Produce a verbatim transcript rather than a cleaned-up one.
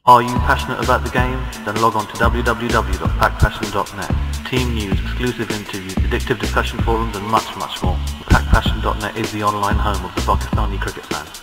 Are you passionate about the game? Then log on to w w w dot pack passion dot net. Team news, exclusive interviews, addictive discussion forums and much, much more. pack passion dot net is the online home of the Pakistani cricket fan.